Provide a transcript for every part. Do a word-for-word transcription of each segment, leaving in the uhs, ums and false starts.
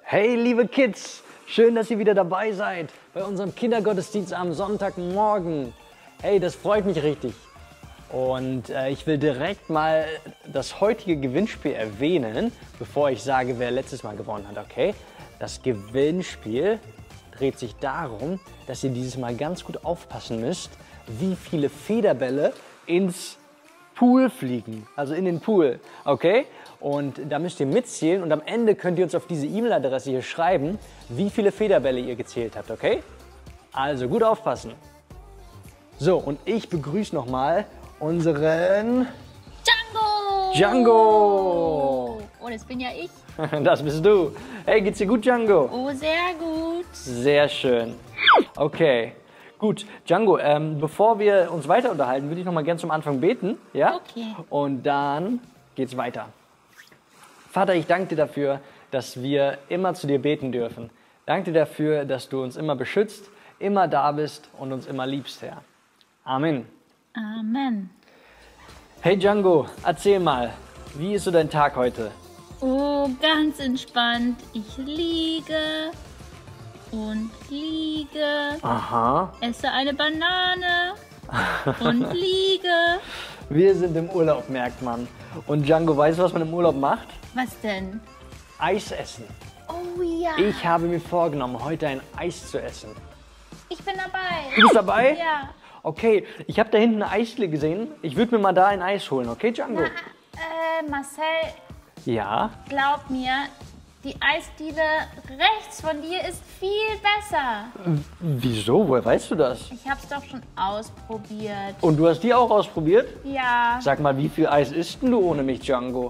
Hey liebe Kids, schön, dass ihr wieder dabei seid bei unserem Kindergottesdienst am Sonntagmorgen. Hey, das freut mich richtig. Und äh, ich will direkt mal das heutige Gewinnspiel erwähnen, bevor ich sage, wer letztes Mal gewonnen hat, okay? Das Gewinnspiel dreht sich darum, dass ihr dieses Mal ganz gut aufpassen müsst, wie viele Federbälle ins Pool fliegen, also in den Pool, okay? Und da müsst ihr mitzählen und am Ende könnt ihr uns auf diese E-Mail-Adresse hier schreiben, wie viele Federbälle ihr gezählt habt, okay? Also gut aufpassen. So, und ich begrüße nochmal unseren Django! Django! Oh, das bin ja ich. Das bist du. Hey, geht's dir gut, Django? Oh, sehr gut. Sehr schön. Okay, gut. Django, ähm, bevor wir uns weiter unterhalten, würde ich noch mal gerne zum Anfang beten. Ja? Okay. Und dann geht's weiter. Vater, ich danke dir dafür, dass wir immer zu dir beten dürfen. Danke dir dafür, dass du uns immer beschützt, immer da bist und uns immer liebst, Herr. Amen. Amen. Hey Django, erzähl mal, wie ist so dein Tag heute? Oh, ganz entspannt. Ich liege und liege, Aha. esse eine Banane und liege. Wir sind im Urlaub, merkt man. Und Django, weißt du, was man im Urlaub macht? Was denn? Eis essen. Oh ja. Ich habe mir vorgenommen, heute ein Eis zu essen. Ich bin dabei. Du bist dabei? Ja. Okay, ich habe da hinten eine Eisdiele gesehen. Ich würde mir mal da ein Eis holen, okay, Django? Na, äh, Marcel, Ja? glaub mir, die Eisdiele rechts von dir ist viel besser. Wieso? Woher weißt du das? Ich hab's doch schon ausprobiert. Und du hast die auch ausprobiert? Ja. Sag mal, wie viel Eis isst denn du ohne mich, Django?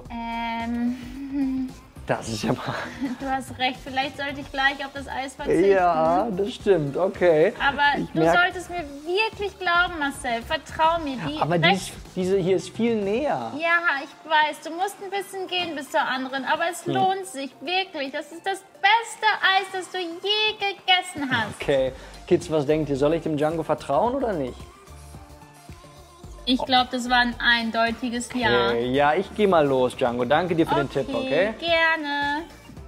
Ähm, Das ist ja mal... du hast recht, vielleicht sollte ich gleich auf das Eis verzichten. Ja, das stimmt, okay. Aber Ich du merk- solltest mir wirklich glauben, Marcel. Vertrau mir. Die Aber die rechts- ist, diese hier ist viel näher. Ja, ich weiß, du musst ein bisschen gehen bis zur anderen, aber es Hm. lohnt sich wirklich. Das ist das beste Eis, das du je gegessen hast. Okay, Kids, was denkt ihr? Soll ich dem Django vertrauen oder nicht? Ich glaube, das war ein eindeutiges Ja. Okay, ja, ich gehe mal los, Django. Danke dir für den Tipp, okay? Gerne.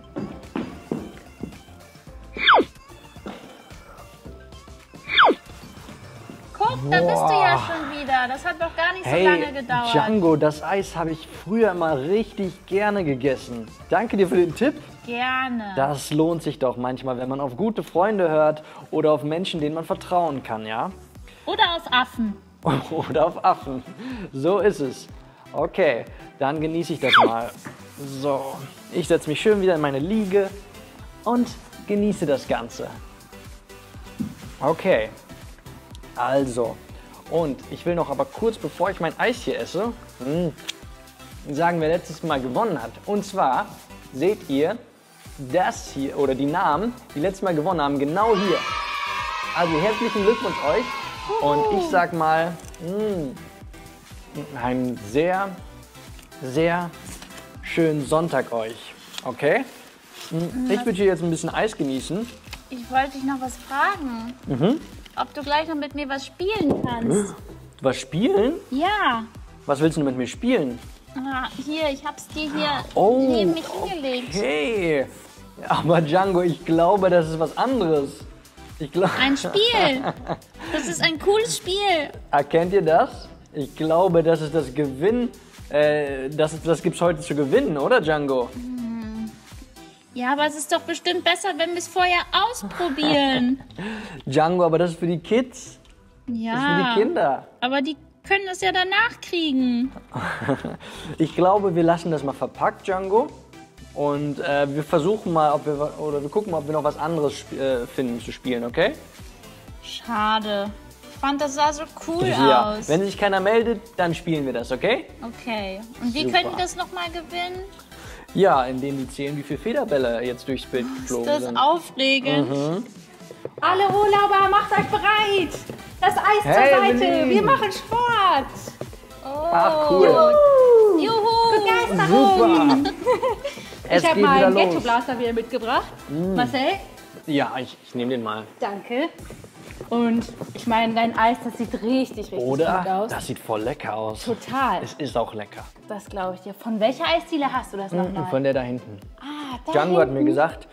Guck, da bist du ja schon wieder. Das hat doch gar nicht so Hey, lange gedauert. Django, das Eis habe ich früher mal richtig gerne gegessen. Danke dir für den Tipp. Gerne. Das lohnt sich doch manchmal, wenn man auf gute Freunde hört oder auf Menschen, denen man vertrauen kann, ja? Oder auf Affen. Oder auf Affen. So ist es. Okay, dann genieße ich das mal. So, ich setze mich schön wieder in meine Liege und genieße das Ganze. Okay, also, und ich will noch aber kurz, bevor ich mein Eis hier esse, mh, sagen, wer letztes Mal gewonnen hat. Und zwar seht ihr das hier, oder die Namen, die letztes Mal gewonnen haben, genau hier. Also herzlichen Glückwunsch euch. Und ich sag mal, mh, einen sehr, sehr schönen Sonntag euch. Okay? Mh, Ich würde hier jetzt ein bisschen Eis genießen. Ich wollte dich noch was fragen. Mhm. Ob du gleich noch mit mir was spielen kannst. Was spielen? Ja. Was willst du mit mir spielen? Ah, hier, ich hab's dir hier Oh, neben mich hingelegt. okay. Aber Django, ich glaube, das ist was anderes. Ich glaube. Ein Spiel. Das ist ein cooles Spiel. Erkennt ihr das? Ich glaube, das ist das Gewinn. Äh, das das gibt es heute zu gewinnen, oder Django? Ja, aber es ist doch bestimmt besser, wenn wir es vorher ausprobieren. Django, aber das ist für die Kids. Das ist für Ja, die Kinder. aber die können es ja danach kriegen. Ich glaube, wir lassen das mal verpackt, Django. Und äh, wir versuchen mal, ob wir oder wir gucken mal, ob wir noch was anderes sp- äh, finden zu spielen, okay? Schade. Ich fand, das sah so cool Ja. aus. Wenn sich keiner meldet, dann spielen wir das, okay? Okay. Und wie Super. können wir das nochmal gewinnen? Ja, indem die zählen, wie viele Federbälle jetzt durchs Bild Ist geflogen das sind. aufregend? Mhm. Alle Urlauber, macht euch bereit! Das Eis Hey, zur Seite! Evelyn. Wir machen Sport! Ach, cool. Juhu! Begeisterung! Super. Es Ich habe geht mal wieder einen los. Mm. Ghetto-Blaster wieder mitgebracht. Marcel, Ja, ich, ich nehme den mal. danke. Und ich meine, dein Eis, das sieht richtig, richtig gut Oder? aus. Das sieht voll lecker aus. Total. Es ist auch lecker. Das glaube ich dir. Von welcher Eisdiele hast du das nochmal? Von der da hinten. Ah, da Django hat hinten. mir gesagt,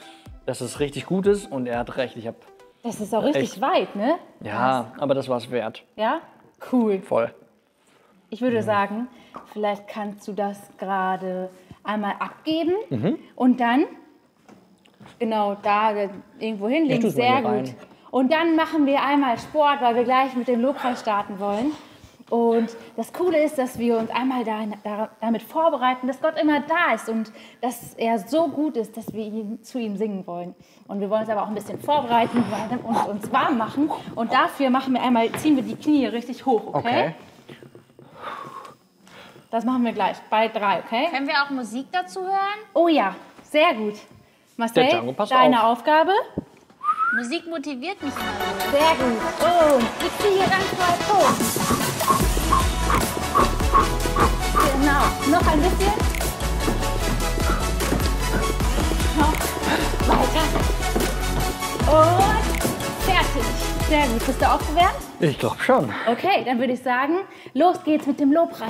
dass es richtig gut ist und er hat recht. Ich habe Das ist auch richtig Echt? weit, ne? ja, aber das war es wert. Ja? Cool. Voll. Ich würde sagen, vielleicht kannst du das gerade einmal abgeben und dann genau da irgendwo hinlegen. tu's mal Sehr hier gut. rein. Und dann machen wir einmal Sport, weil wir gleich mit dem Lobpreis starten wollen. Und das Coole ist, dass wir uns einmal da, da, damit vorbereiten, dass Gott immer da ist und dass er so gut ist, dass wir ihn, zu ihm singen wollen. Und wir wollen uns aber auch ein bisschen vorbereiten und uns warm machen. Und dafür machen wir einmal, ziehen wir die Knie richtig hoch, okay? Okay. Das machen wir gleich bei drei, okay? Können wir auch Musik dazu hören? Oh ja, sehr gut. Marcel, Der Django, pass deine auf. Aufgabe. Musik motiviert mich immer. Sehr gut. Und ich ziehe hier ganz weit hoch. Genau. Noch ein bisschen. Noch weiter. Und fertig. Sehr gut. Bist du aufgewärmt? Ich glaube schon. Okay, dann würde ich sagen, los geht's mit dem Lobpreis.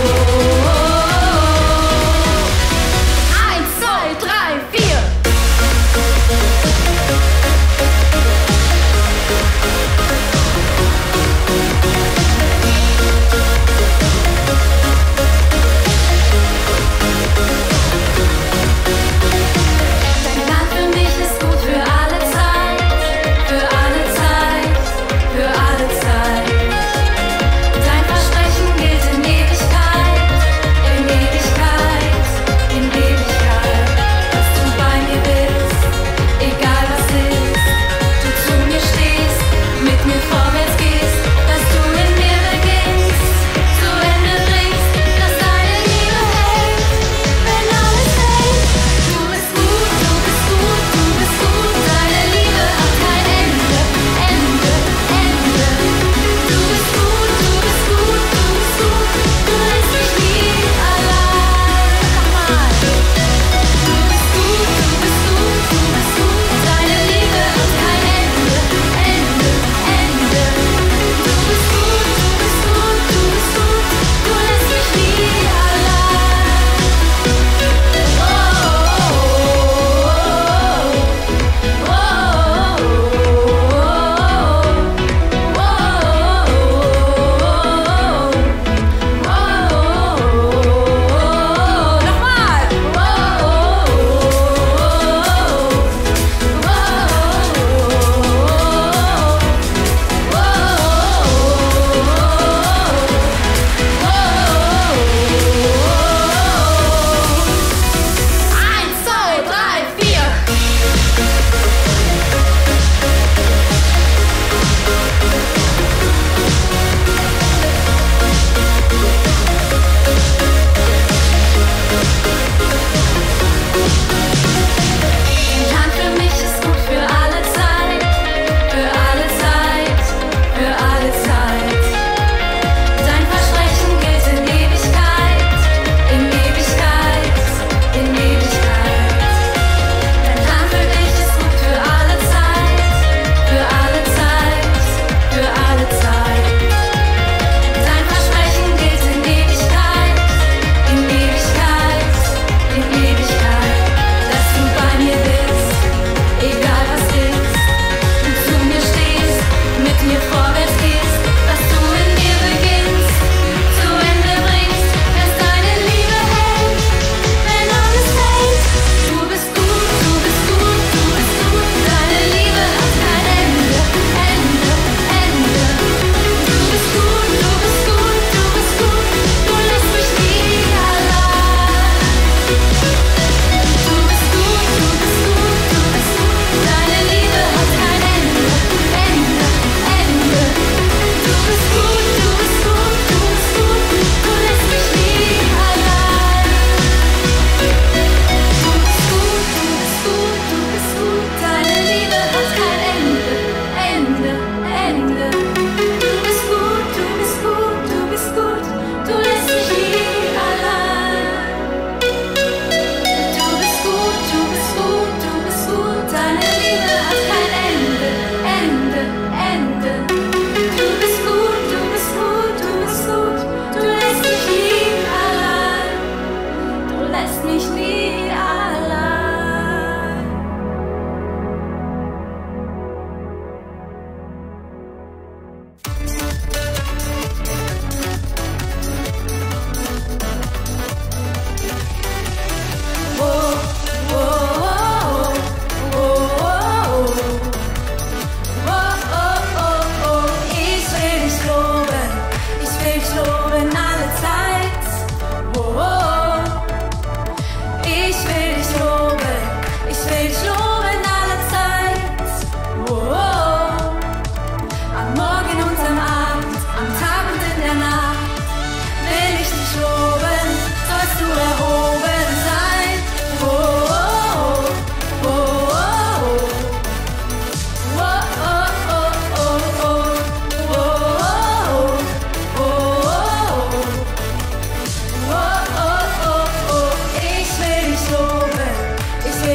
Eins, zwei, drei, vier.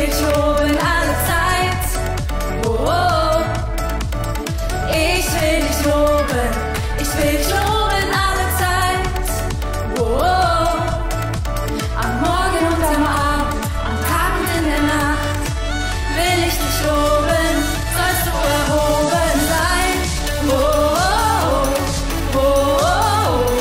dich loben alle Zeit. Oh, oh. Ich will dich loben, ich will dich loben alle Zeit. Oh, oh. Am Morgen und am Abend, am Tag und in der Nacht will ich dich loben, sollst du erhoben sein. Oh, oh, oh, oh, oh.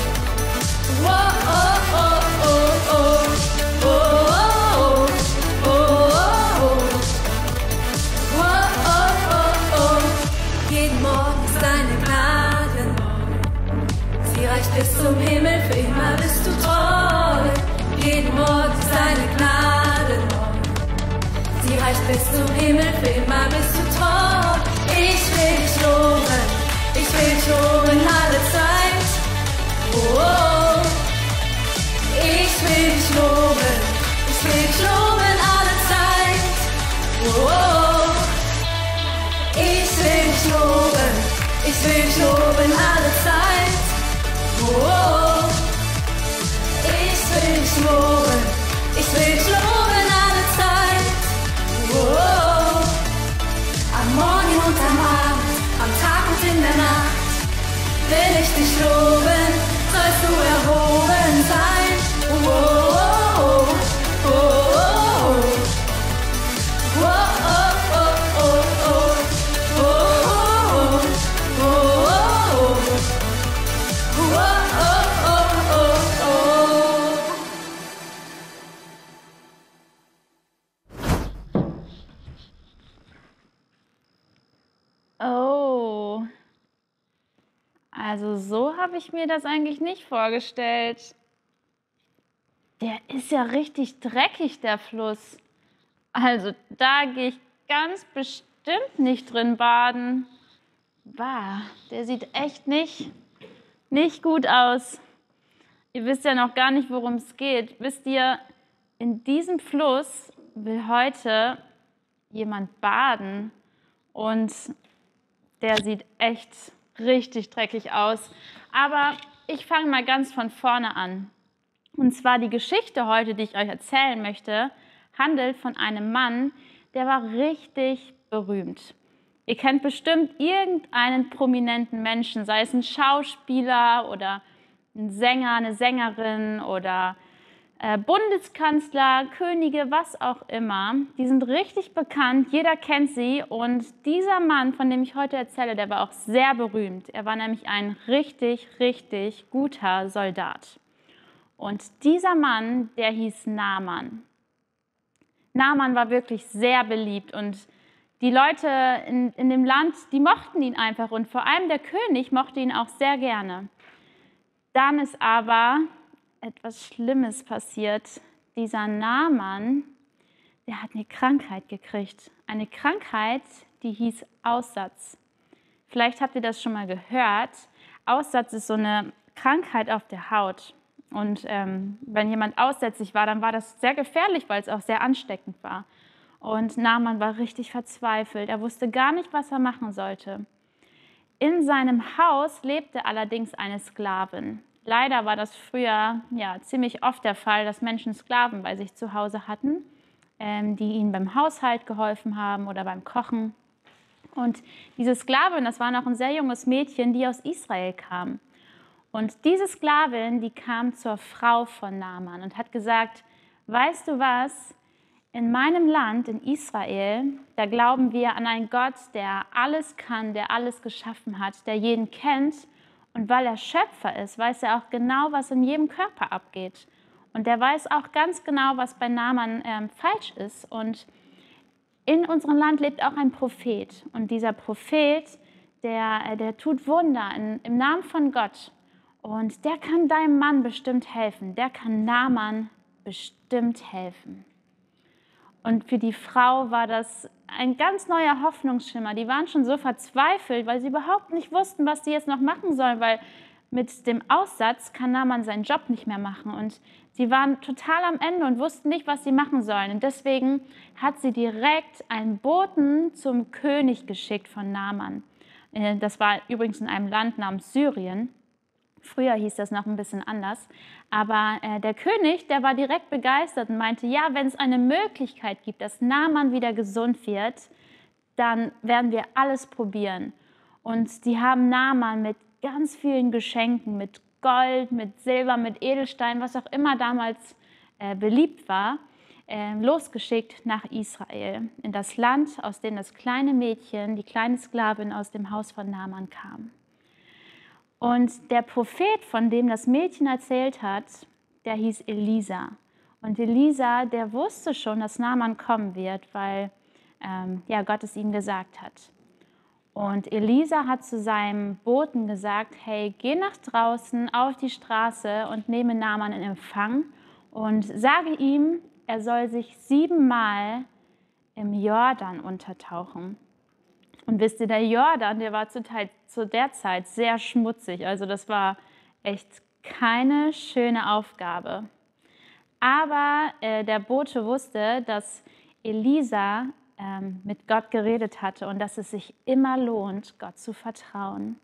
Bis zum Himmel, für immer bist du treu. Jeden Morgen ist deine Gnade neu. Sie reicht bis zum Himmel, für immer bist du treu. Ich will dich loben, ich will dich loben alle Zeit. Oh, oh. Ich will dich loben, ich will dich loben alle Zeit. Oh, oh. Ich will dich loben, ich will dich loben alle Zeit. Oh, ich will dich loben, ich will dich loben alle Zeit. Oh, am Morgen und am Abend, am Tag und in der Nacht will ich dich loben, sollst du erhoben sein. Oh, oh, oh, oh, oh, oh, oh, oh, oh, oh. Oh, also so habe ich mir das eigentlich nicht vorgestellt. Der ist ja richtig dreckig, der Fluss. Also da gehe ich ganz bestimmt nicht drin baden. Bah, der sieht echt nicht, nicht gut aus. Ihr wisst ja noch gar nicht, worum es geht. Wisst ihr, in diesem Fluss will heute jemand baden und der sieht echt richtig dreckig aus. Aber ich fange mal ganz von vorne an. Und zwar die Geschichte heute, die ich euch erzählen möchte, handelt von einem Mann, der war richtig berühmt. Ihr kennt bestimmt irgendeinen prominenten Menschen, sei es ein Schauspieler oder ein Sänger, eine Sängerin oder äh, Bundeskanzler, Könige, was auch immer. Die sind richtig bekannt, jeder kennt sie. Und dieser Mann, von dem ich heute erzähle, der war auch sehr berühmt. Er war nämlich ein richtig, richtig guter Soldat. Und dieser Mann, der hieß Naaman. Naaman war wirklich sehr beliebt und die Leute in, in dem Land, die mochten ihn einfach und vor allem der König mochte ihn auch sehr gerne. Dann ist aber etwas Schlimmes passiert. Dieser Naaman, der hat eine Krankheit gekriegt. Eine Krankheit, die hieß Aussatz. Vielleicht habt ihr das schon mal gehört. Aussatz ist so eine Krankheit auf der Haut. Und ähm, wenn jemand aussätzlich war, dann war das sehr gefährlich, weil es auch sehr ansteckend war. Und Naaman war richtig verzweifelt. Er wusste gar nicht, was er machen sollte. In seinem Haus lebte allerdings eine Sklavin. Leider war das früher ja, ziemlich oft der Fall, dass Menschen Sklaven bei sich zu Hause hatten, ähm, die ihnen beim Haushalt geholfen haben oder beim Kochen. Und diese Sklavin, das war noch ein sehr junges Mädchen, die aus Israel kam. Und diese Sklavin, die kam zur Frau von Naaman und hat gesagt, weißt du was, in meinem Land, in Israel, da glauben wir an einen Gott, der alles kann, der alles geschaffen hat, der jeden kennt. Und weil er Schöpfer ist, weiß er auch genau, was in jedem Körper abgeht. Und der weiß auch ganz genau, was bei Naaman ähm, falsch ist. Und in unserem Land lebt auch ein Prophet. Und dieser Prophet, der, der tut Wunder in, im Namen von Gott. Und der kann deinem Mann bestimmt helfen. Der kann Naaman bestimmt helfen. Und für die Frau war das ein ganz neuer Hoffnungsschimmer. Die waren schon so verzweifelt, weil sie überhaupt nicht wussten, was sie jetzt noch machen sollen, weil mit dem Aussatz kann Naaman seinen Job nicht mehr machen. Und sie waren total am Ende und wussten nicht, was sie machen sollen. Und deswegen hat sie direkt einen Boten zum König geschickt von Naaman. Das war übrigens in einem Land namens Syrien. Früher hieß das noch ein bisschen anders. Aber äh, der König, der war direkt begeistert und meinte, ja, wenn es eine Möglichkeit gibt, dass Naaman wieder gesund wird, dann werden wir alles probieren. Und die haben Naaman mit ganz vielen Geschenken, mit Gold, mit Silber, mit Edelstein, was auch immer damals äh, beliebt war, äh, losgeschickt nach Israel, in das Land, aus dem das kleine Mädchen, die kleine Sklavin aus dem Haus von Naaman kam. Und der Prophet, von dem das Mädchen erzählt hat, der hieß Elisa. Und Elisa, der wusste schon, dass Naaman kommen wird, weil ähm, ja, Gott es ihm gesagt hat. Und Elisa hat zu seinem Boten gesagt, hey, geh nach draußen auf die Straße und nehme Naaman in Empfang und sage ihm, er soll sich siebenmal im Jordan untertauchen. Und wisst ihr, der Jordan, der war zu, Teil, zu der Zeit sehr schmutzig. Also das war echt keine schöne Aufgabe. Aber äh, der Bote wusste, dass Elisa ähm, mit Gott geredet hatte und dass es sich immer lohnt, Gott zu vertrauen.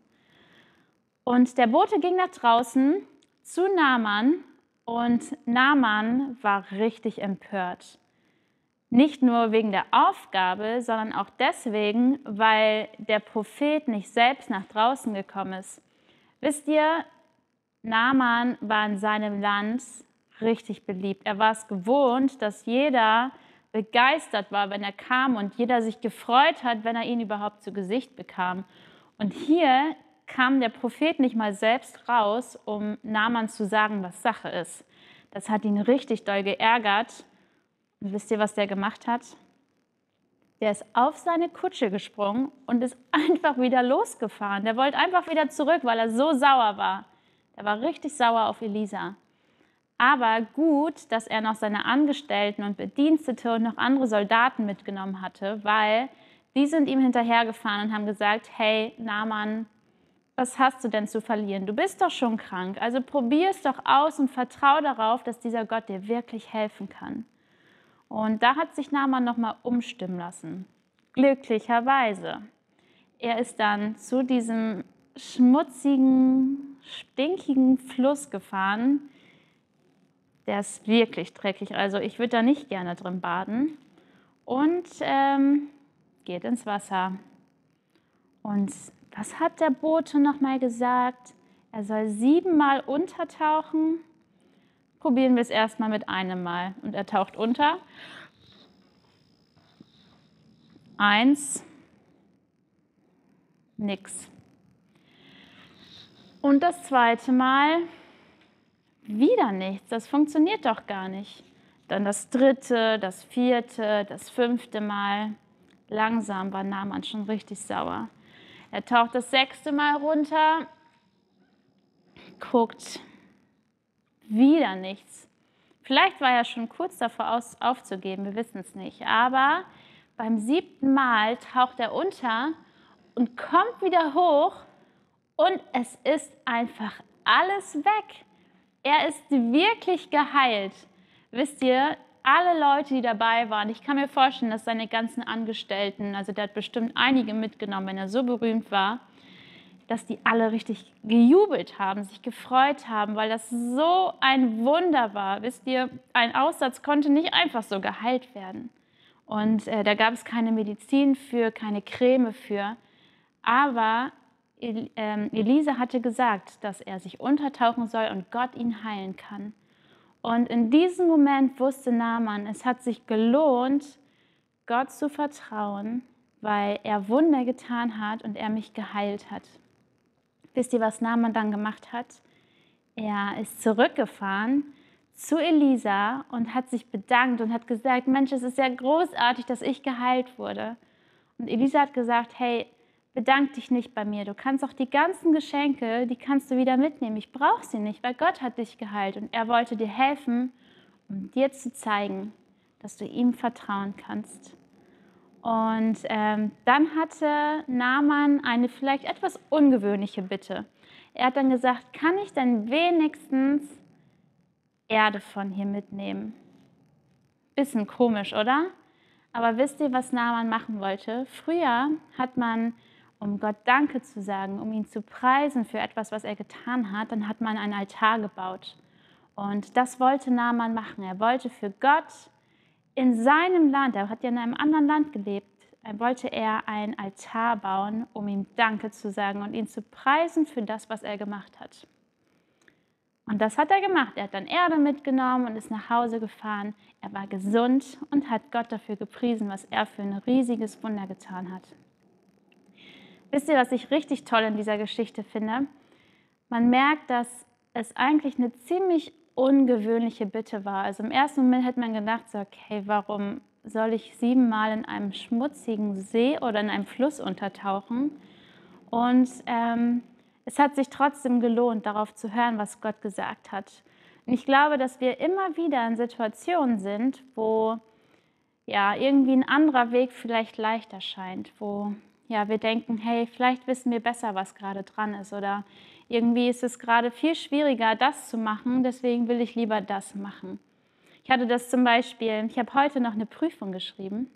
Und der Bote ging nach draußen zu Naaman und Naaman war richtig empört. Nicht nur wegen der Aufgabe, sondern auch deswegen, weil der Prophet nicht selbst nach draußen gekommen ist. Wisst ihr, Naaman war in seinem Land richtig beliebt. Er war es gewohnt, dass jeder begeistert war, wenn er kam und jeder sich gefreut hat, wenn er ihn überhaupt zu Gesicht bekam. Und hier kam der Prophet nicht mal selbst raus, um Naaman zu sagen, was Sache ist. Das hat ihn richtig doll geärgert. Und wisst ihr, was der gemacht hat? Der ist auf seine Kutsche gesprungen und ist einfach wieder losgefahren. Der wollte einfach wieder zurück, weil er so sauer war. Er war richtig sauer auf Elisa. Aber gut, dass er noch seine Angestellten und Bedienstete und noch andere Soldaten mitgenommen hatte, weil die sind ihm hinterhergefahren und haben gesagt, hey Naaman, was hast du denn zu verlieren? Du bist doch schon krank, also probier es doch aus und vertrau darauf, dass dieser Gott dir wirklich helfen kann. Und da hat sich Naaman nochmal umstimmen lassen. Glücklicherweise. Er ist dann zu diesem schmutzigen, stinkigen Fluss gefahren. Der ist wirklich dreckig, also ich würde da nicht gerne drin baden. Und ähm, geht ins Wasser. Und was hat der Bote nochmal gesagt? Er soll siebenmal untertauchen. Probieren wir es erstmal mit einem Mal. Und er taucht unter. Eins. Nix. Und das zweite Mal. Wieder nichts. Das funktioniert doch gar nicht. Dann das dritte, das vierte, das fünfte Mal. Langsam war Naaman schon richtig sauer. Er taucht das sechste Mal runter. Guckt. Wieder nichts. Vielleicht war er schon kurz davor aus, aufzugeben, wir wissen es nicht. Aber beim siebten Mal taucht er unter und kommt wieder hoch und es ist einfach alles weg. Er ist wirklich geheilt. Wisst ihr, alle Leute, die dabei waren, ich kann mir vorstellen, dass seine ganzen Angestellten, also der hat bestimmt einige mitgenommen, wenn er so berühmt war, dass die alle richtig gejubelt haben, sich gefreut haben, weil das so ein Wunder war. Wisst ihr, ein Aussatz konnte nicht einfach so geheilt werden. Und äh, da gab es keine Medizin für, keine Creme für. Aber El, ähm, Elisa hatte gesagt, dass er sich untertauchen soll und Gott ihn heilen kann. Und in diesem Moment wusste Naaman, es hat sich gelohnt, Gott zu vertrauen, weil er Wunder getan hat und er mich geheilt hat. Wisst ihr, was Naaman dann gemacht hat? Er ist zurückgefahren zu Elisa und hat sich bedankt und hat gesagt, Mensch, es ist ja großartig, dass ich geheilt wurde. Und Elisa hat gesagt, hey, bedank dich nicht bei mir. Du kannst auch die ganzen Geschenke, die kannst du wieder mitnehmen. Ich brauche sie nicht, weil Gott hat dich geheilt. Und er wollte dir helfen, um dir zu zeigen, dass du ihm vertrauen kannst. Und ähm, dann hatte Naaman eine vielleicht etwas ungewöhnliche Bitte. Er hat dann gesagt, kann ich denn wenigstens Erde von hier mitnehmen? Bisschen komisch, oder? Aber wisst ihr, was Naaman machen wollte? Früher hat man, um Gott Danke zu sagen, um ihn zu preisen für etwas, was er getan hat, dann hat man einen Altar gebaut. Und das wollte Naaman machen. Er wollte für Gott in seinem Land, er hat ja in einem anderen Land gelebt, wollte er einen Altar bauen, um ihm Danke zu sagen und ihn zu preisen für das, was er gemacht hat. Und das hat er gemacht. Er hat dann Erde mitgenommen und ist nach Hause gefahren. Er war gesund und hat Gott dafür gepriesen, was er für ein riesiges Wunder getan hat. Wisst ihr, was ich richtig toll in dieser Geschichte finde? Man merkt, dass es eigentlich eine ziemlich ungewöhnliche Bitte war. Also im ersten Moment hätte man gedacht, so, okay, warum soll ich siebenmal in einem schmutzigen See oder in einem Fluss untertauchen? Und ähm, es hat sich trotzdem gelohnt, darauf zu hören, was Gott gesagt hat. Und ich glaube, dass wir immer wieder in Situationen sind, wo ja, irgendwie ein anderer Weg vielleicht leichter scheint, wo ja, wir denken, hey, vielleicht wissen wir besser, was gerade dran ist, oder irgendwie ist es gerade viel schwieriger, das zu machen, deswegen will ich lieber das machen. Ich hatte das zum Beispiel, ich habe heute noch eine Prüfung geschrieben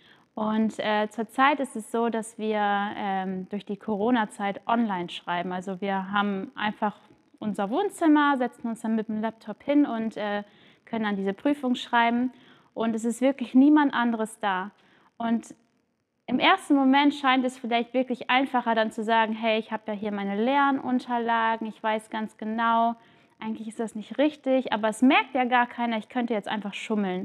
und äh, zurzeit ist es so, dass wir ähm, durch die Corona-Zeit online schreiben. Also wir haben einfach unser Wohnzimmer, setzen uns dann mit dem Laptop hin und äh, können dann diese Prüfung schreiben und es ist wirklich niemand anderes da. Und im ersten Moment scheint es vielleicht wirklich einfacher, dann zu sagen, hey, ich habe ja hier meine Lernunterlagen, ich weiß ganz genau, eigentlich ist das nicht richtig, aber es merkt ja gar keiner, ich könnte jetzt einfach schummeln.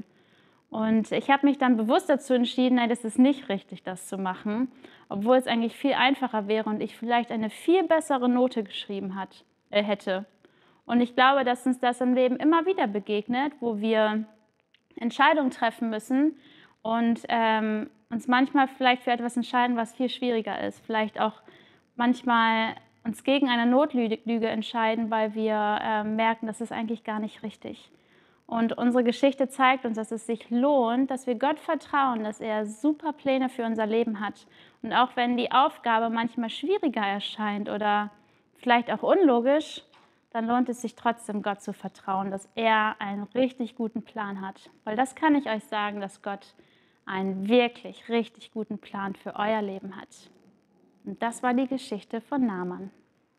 Und ich habe mich dann bewusst dazu entschieden, nein, das ist nicht richtig, das zu machen, obwohl es eigentlich viel einfacher wäre und ich vielleicht eine viel bessere Note geschrieben hat, äh, hätte. Und ich glaube, dass uns das im Leben immer wieder begegnet, wo wir Entscheidungen treffen müssen und ähm, uns manchmal vielleicht für etwas entscheiden, was viel schwieriger ist. Vielleicht auch manchmal uns gegen eine Notlüge entscheiden, weil wir äh, merken, das ist eigentlich gar nicht richtig. Und unsere Geschichte zeigt uns, dass es sich lohnt, dass wir Gott vertrauen, dass er super Pläne für unser Leben hat. Und auch wenn die Aufgabe manchmal schwieriger erscheint oder vielleicht auch unlogisch, dann lohnt es sich trotzdem, Gott zu vertrauen, dass er einen richtig guten Plan hat. Weil das kann ich euch sagen, dass Gott einen wirklich richtig guten Plan für euer Leben hat. Und das war die Geschichte von Naaman.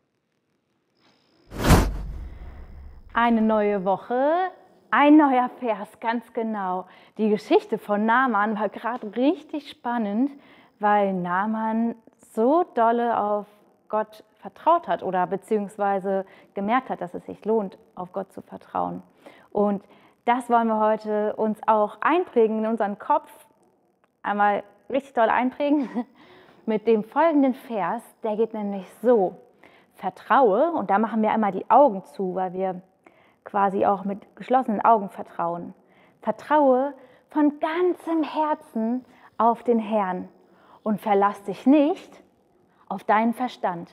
Eine neue Woche, ein neuer Vers, ganz genau. Die Geschichte von Naaman war gerade richtig spannend, weil Naaman so dolle auf Gott vertraut hat oder beziehungsweise gemerkt hat, dass es sich lohnt, auf Gott zu vertrauen. Und das wollen wir heute uns auch einprägen in unseren Kopf, einmal richtig doll einprägen mit dem folgenden Vers, der geht nämlich so: Vertraue, und da machen wir einmal die Augen zu, weil wir quasi auch mit geschlossenen Augen vertrauen. Vertraue von ganzem Herzen auf den Herrn und verlass dich nicht auf deinen Verstand.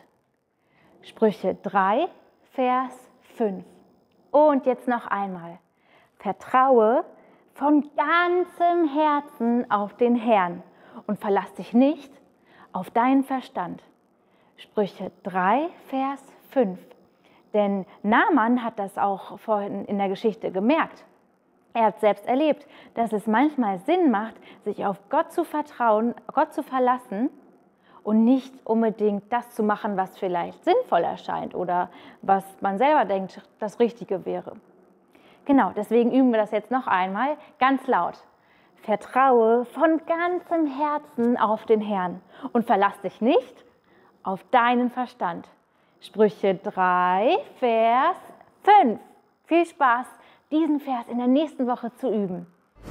Sprüche drei, Vers fünf. Und jetzt noch einmal. Vertraue von ganzem Herzen auf den Herrn und verlass dich nicht auf deinen Verstand. Sprüche drei, Vers fünf. Denn Naaman hat das auch vorhin in der Geschichte gemerkt. Er hat selbst erlebt, dass es manchmal Sinn macht, sich auf Gott zu vertrauen, Gott zu verlassen und nicht unbedingt das zu machen, was vielleicht sinnvoll erscheint oder was man selber denkt, das Richtige wäre. Genau, deswegen üben wir das jetzt noch einmal ganz laut. Vertraue von ganzem Herzen auf den Herrn und verlass dich nicht auf deinen Verstand. Sprüche drei, Vers fünf. Viel Spaß, diesen Vers in der nächsten Woche zu üben.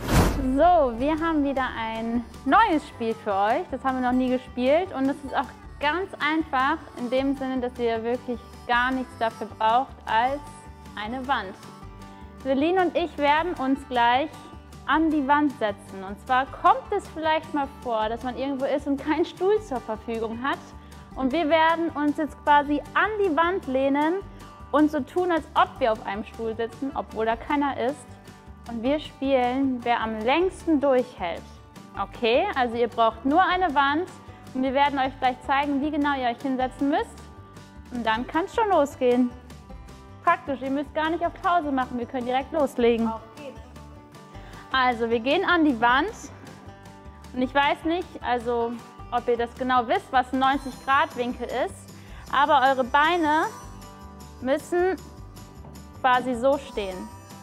So, wir haben wieder ein neues Spiel für euch. Das haben wir noch nie gespielt und es ist auch ganz einfach in dem Sinne, dass ihr wirklich gar nichts dafür braucht als eine Wand. Celine und ich werden uns gleich an die Wand setzen. Und zwar kommt es vielleicht mal vor, dass man irgendwo ist und keinen Stuhl zur Verfügung hat. Und wir werden uns jetzt quasi an die Wand lehnen und so tun, als ob wir auf einem Stuhl sitzen, obwohl da keiner ist. Und wir spielen, wer am längsten durchhält. Okay, also ihr braucht nur eine Wand und wir werden euch gleich zeigen, wie genau ihr euch hinsetzen müsst. Und dann kann es schon losgehen. Praktisch, ihr müsst gar nicht auf Pause machen, wir können direkt loslegen. Auf geht's. Also wir gehen an die Wand und ich weiß nicht, also ob ihr das genau wisst, was ein neunzig Grad Winkel ist. Aber eure Beine müssen quasi so stehen.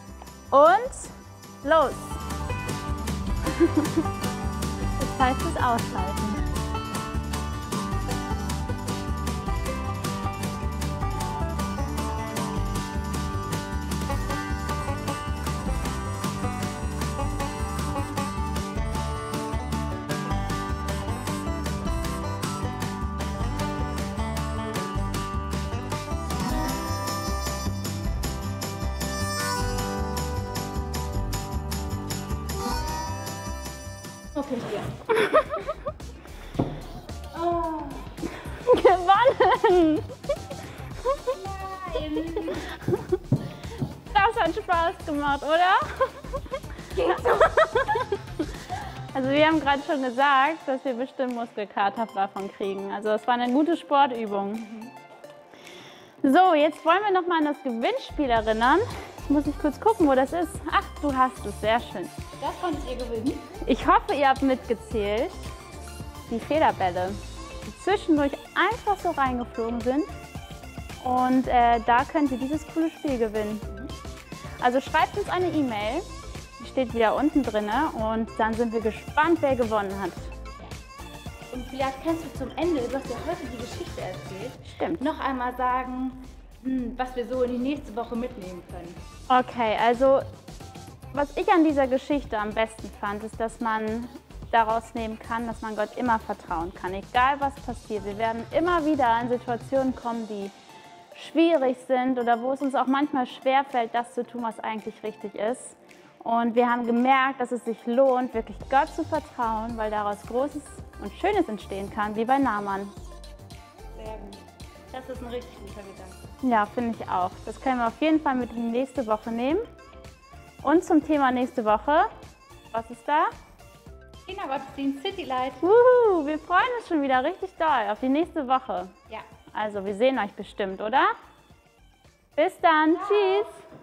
Und los! Jetzt heißt es ausschalten. Okay, hier. Oh, Gewonnen! nein. Das hat Spaß gemacht, oder? Also wir haben gerade schon gesagt, dass wir bestimmt Muskelkater davon kriegen. Also es war eine gute Sportübung. So, jetzt wollen wir noch mal an das Gewinnspiel erinnern. Jetzt muss ich kurz gucken, wo das ist. Ach, du hast es, sehr schön. Das konntet ihr gewinnen. Ich hoffe, ihr habt mitgezählt. Die Federbälle, die zwischendurch einfach so reingeflogen sind. Und äh, da könnt ihr dieses coole Spiel gewinnen. Also schreibt uns eine E-Mail, die steht wieder unten drin. Und dann sind wir gespannt, wer gewonnen hat. Und vielleicht kannst du zum Ende, du hast ja heute die Geschichte erzählt, Stimmt. noch einmal sagen, hm, was wir so in die nächste Woche mitnehmen können. Okay, also was ich an dieser Geschichte am besten fand, ist, dass man daraus nehmen kann, dass man Gott immer vertrauen kann, egal was passiert. Wir werden immer wieder in Situationen kommen, die schwierig sind oder wo es uns auch manchmal schwerfällt, das zu tun, was eigentlich richtig ist. Und wir haben gemerkt, dass es sich lohnt, wirklich Gott zu vertrauen, weil daraus Großes und Schönes entstehen kann, wie bei Naaman. Sehr gut. Das ist ein richtig guter Gedanke. Ja, finde ich auch. Das können wir auf jeden Fall mit in die nächste Woche nehmen. Und zum Thema nächste Woche, was ist da? Kindergottesdienst City Light. Wuhu, wir freuen uns schon wieder richtig doll auf die nächste Woche. Ja. Also wir sehen euch bestimmt, oder? Bis dann, tschüss.